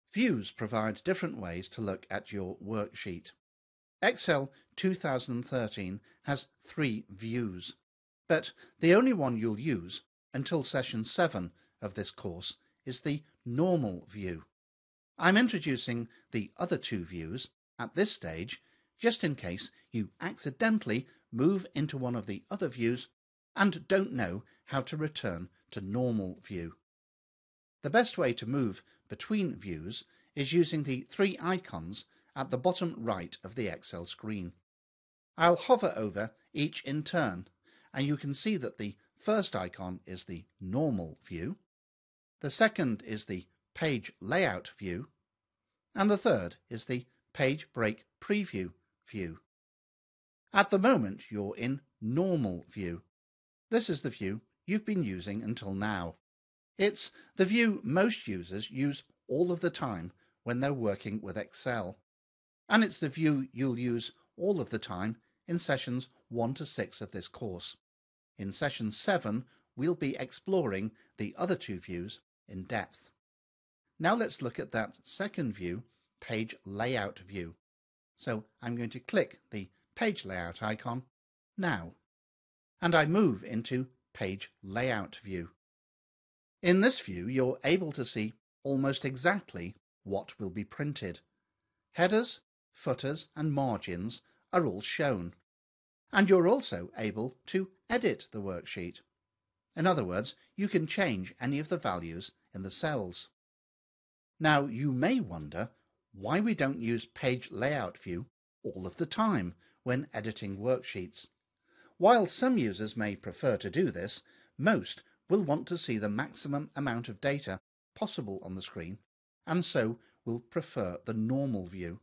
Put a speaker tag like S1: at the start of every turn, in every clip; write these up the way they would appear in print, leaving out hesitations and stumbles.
S1: Views provide different ways to look at your worksheet. Excel 2013 has 3 views, but the only one you'll use until session 7 of this course is the normal view. I'm introducing the other 2 views at this stage just in case you accidentally move into one of the other views and don't know how to return to normal view. The best way to move between views is using the 3 icons at the bottom right of the Excel screen. I'll hover over each in turn, and you can see that the first icon is the normal view, the second is the page layout view, and the third is the page break preview view. At the moment you're in normal view. This is the view you've been using until now. It's the view most users use all of the time when they're working with Excel. And it's the view you'll use all of the time in sessions 1 to 6 of this course. In session 7, we'll be exploring the other 2 views in depth. Now let's look at that second view, page layout view. So I'm going to click the page layout icon now, and I move into page layout view. In this view, you're able to see almost exactly what will be printed. Headers, footers and margins are all shown. And you're also able to edit the worksheet. In other words, you can change any of the values in the cells. Now you may wonder why we don't use page layout view all of the time when editing worksheets. While some users may prefer to do this, most will want to see the maximum amount of data possible on the screen, and so will prefer the normal view.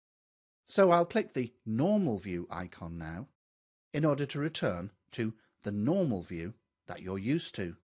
S1: So I'll click the normal view icon now in order to return to the normal view that you're used to.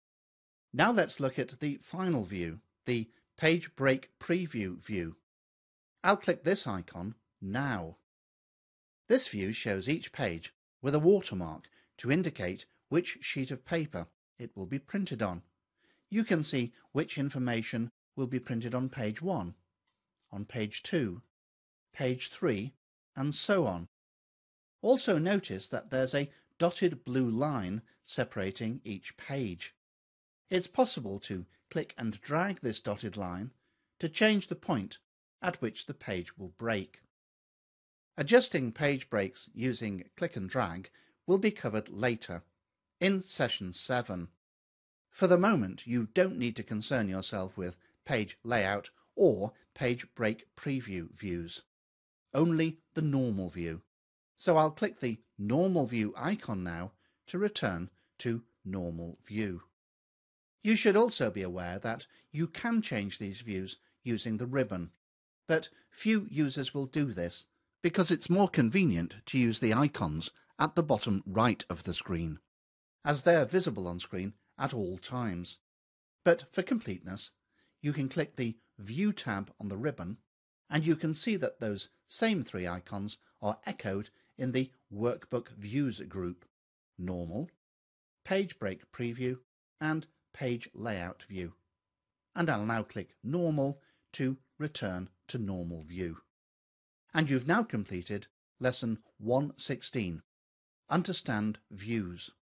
S1: Now let's look at the final view, the page break preview view. I'll click this icon now. This view shows each page with a watermark to indicate which sheet of paper it will be printed on. You can see which information will be printed on page 1, on page 2, page 3, and so on. Also notice that there's a dotted blue line separating each page. It's possible to click and drag this dotted line to change the point at which the page will break. Adjusting page breaks using click and drag will be covered later, in session 7. For the moment, you don't need to concern yourself with page layout or page break preview views. Only the normal view. So I'll click the normal view icon now to return to normal view. You should also be aware that you can change these views using the ribbon, but few users will do this because it's more convenient to use the icons at the bottom right of the screen, as they're visible on screen at all times. But for completeness, you can click the View tab on the ribbon, and you can see that those same 3 icons are echoed in the Workbook Views group: Normal, Page Break Preview, and Page Layout View. And I'll now click Normal to return to normal view. And you've now completed Lesson 116, Understand Views.